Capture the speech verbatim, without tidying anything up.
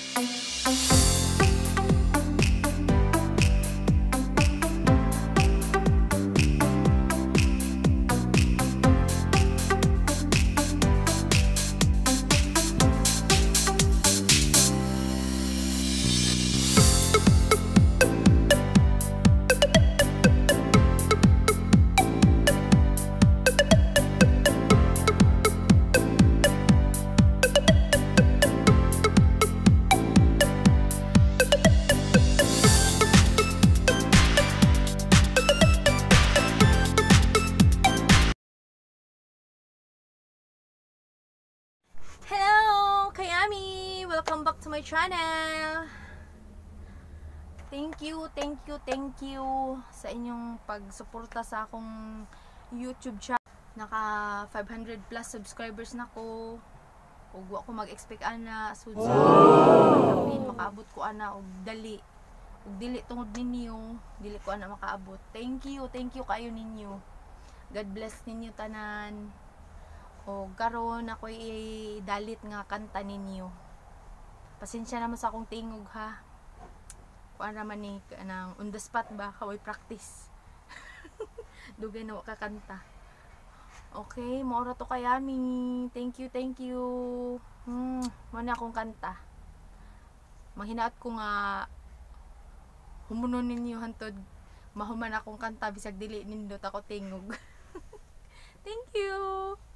Hello! Kayami! Welcome back to my channel! Thank you, thank you, thank you sa inyong pagsuporta sa akong YouTube channel. Naka five hundred plus subscribers na ko. Ug wa ko mag-expect ana sud sa kapin makaabot ko ana og dali. Ug dili tungod ninyo, dili ko ana makaabot. Thank you, thank you kayo ninyo. God bless ninyo tanan. O karon ako i-dalit nga kanta ninyo. Pasensya naman sa akong tingog ha. Kuan naman ni kanang on the spot ba kaway practice. Dugay na ka kanta. Okay, maura to kayami. Thank you, thank you. Hmm, mana akong kanta. Manghinaot ko nga humunon ninyo hantod mahuman akong kanta bisag dili nindot ako tingog. Thank you.